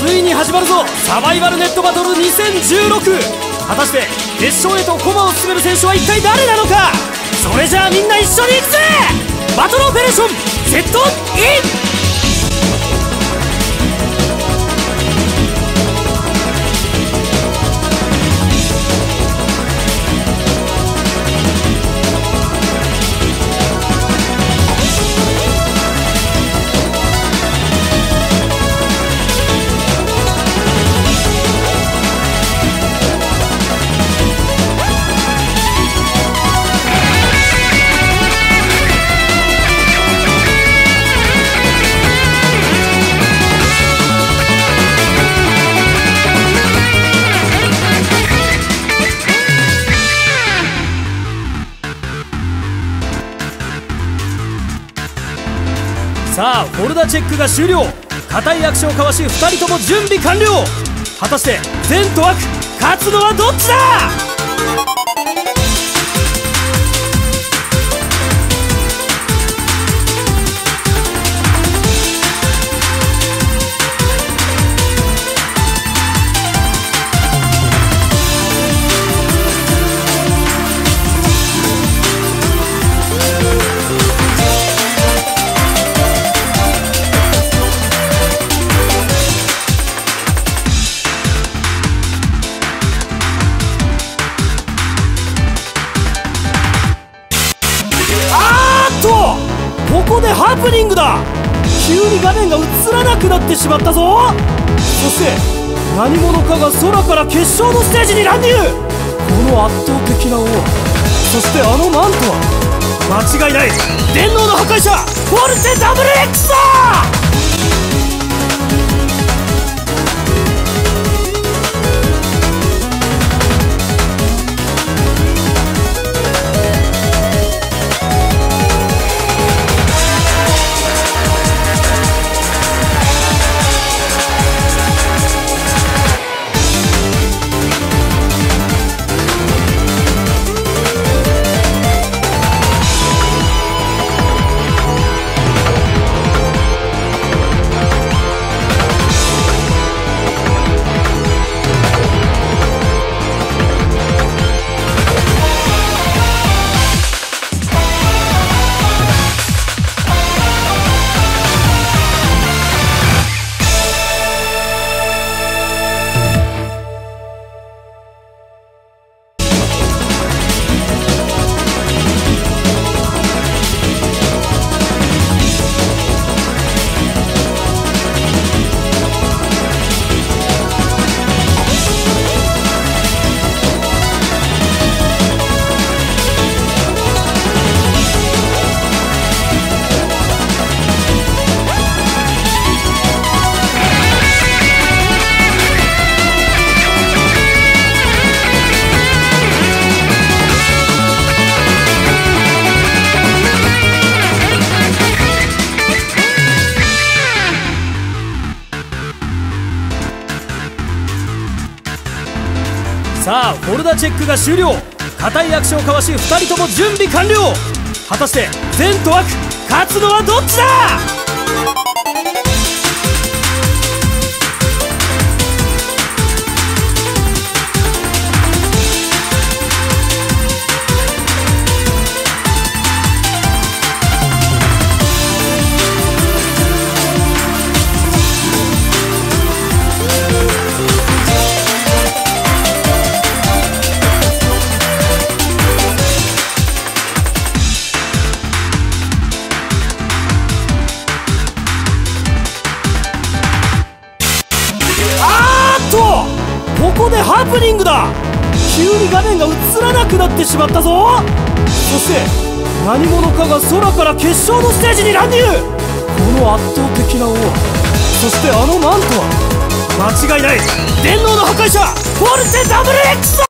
ついに始まるぞ、サバイバルネットバトル2016。果たして決勝へと駒を進める選手は一体誰なのか。それじゃあみんな一緒に行くぜ。バトルオペレーションセットイン。さあフォルダチェックが終了。固い握手を交わし2人とも準備完了。果たして善と悪、勝つのはどっちだ。ここでハプニングだ。急に画面が映らなくなってしまったぞ。そして何者かが空から決勝のステージに乱入。この圧倒的な王、そしてあのマントは間違いない、電脳の破壊者フォルテ WX だ。さあフォルダチェックが終了。固い握手を交わし2人とも準備完了。果たして善と悪、勝つのはどっちだ。ここでハプニングだ。急に画面が映らなくなってしまったぞ。そして何者かが空から決勝のステージに乱入。この圧倒的な王、そしてあのマントは間違いない、電脳の破壊者フォルテ WX だ。